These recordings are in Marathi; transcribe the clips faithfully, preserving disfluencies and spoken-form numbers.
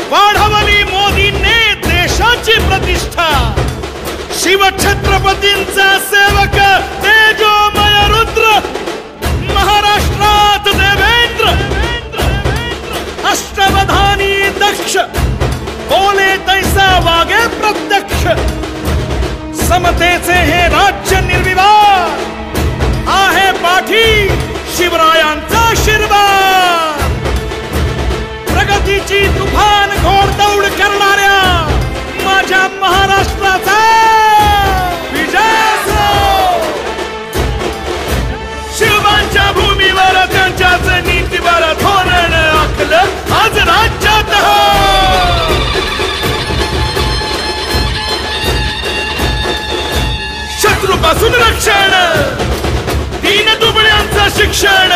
वाढवली मोदींनी देशाची प्रतिष्ठा। शिवछत्रपतींचा सेवक तेजोमय रुद्र महाराष्ट्रात देवेंद्र। अष्टवधानी दक्ष बोले तैसा वागे प्रत्यक्ष। समतेचे हे राज्य निर्विवाद आहे पाठी शिवरायांचा आशीर्वाद। प्रगतीची तुफान घोडदौड करणाऱ्या माझ्या महाराष्ट्राचा विजय असो। शिवबांच्या भूमीवर त्यांच्याच नीतीवर धोरण आखलं आज राज्यात हो। शत्रूपासून रक्षण दीन दुबळ्यांचं शिक्षण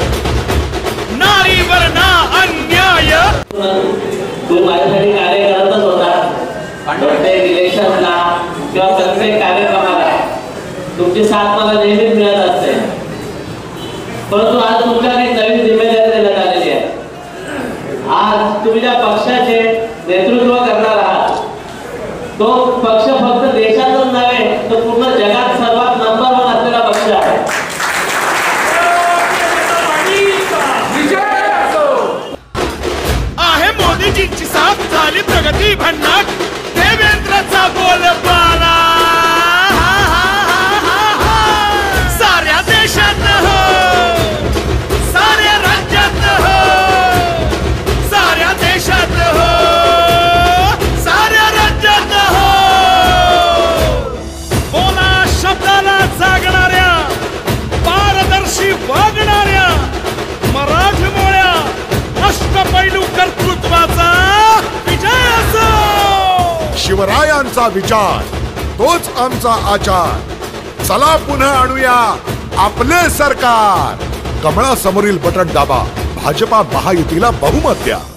नारीवर ना अन्याय। तू माझ्यासाठी कार्य करतच होता प्रत्येक इलेक्शनला किंवा प्रत्येक कार्यक्रमाला तुमची साथ मला नेहमीच मिळत असते। परंतु आज तुमच्याकडे एक नवीन जिम्मेदारी देण्यात आलेली आहे। आज तुम्ही ज्या पक्षाचे नेतृत्व करणार आहात तो पक्ष फक्त देशातच नव्हे तर पूर्ण जगात सर्वात नंबर वन असलेला पक्ष आहे। आहे मोदीजींची साथ झाली प्रगती भन्नाट देवेंद्रचा बोलबाला साऱ्या देशात हो साऱ्या राज्यात हो साऱ्या देशात हो साऱ्या राज्यात हो। बोला शब्दाला जागणाऱ्या पारदर्शी वागणाऱ्या मराठमोळ्या अष्टपैलू कर्तृत्वाचा विजय असो। शिवरायांचा विचार तोच आमचा आचार। चला पुन्हा आणूया आपले सरकार। कमळासमोरील बटन दाबा, भाजपा महायुतीला बहुमत द्या।